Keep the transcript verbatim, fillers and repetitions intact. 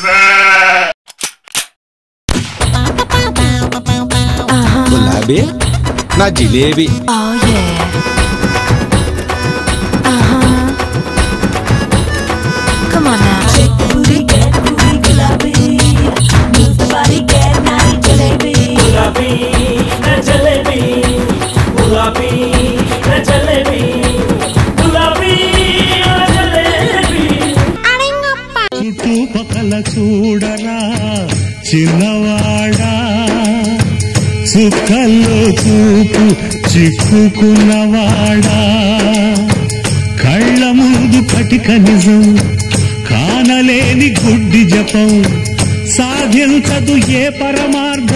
గులాబీ నా jalebi. Come on now. Shake the booty, get booty, gulabi. Move the body, get naughty, jalebi. Gulabi, na jalebi. Gulabi, na jalebi. Gulabi, na jalebi. చుట్టూ పక్కల చూడరా చిన్నవాడా, చుక్కల్లో చూపు చిక్కుకున్నవాడా, కళ్ళ ముందు కటిక నిజం కానలేని గుడ్డి జపం, సాధించదు ఏ పరమార్థం.